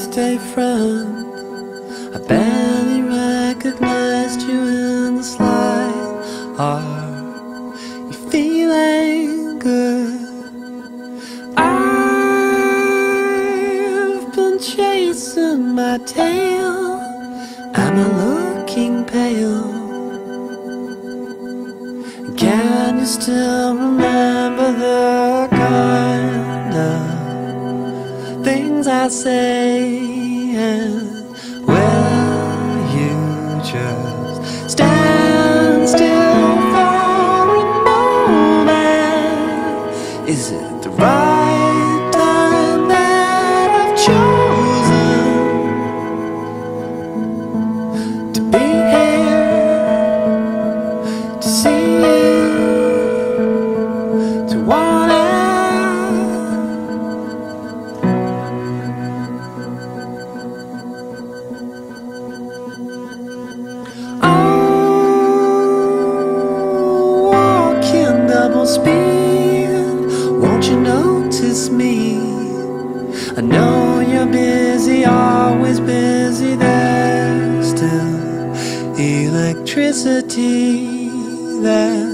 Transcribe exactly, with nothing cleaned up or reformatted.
stay friends. I barely recognized you in the slide. Are you feeling good? I've been chasing my tail. I'm a looking pale. Can you still remember the kind of things I say? And will you just stand still for a moment? Is it the right time that I've chosen to be here, to see you, to want it? Double speed, won't you notice me? I know you're busy, always busy. There's still electricity there.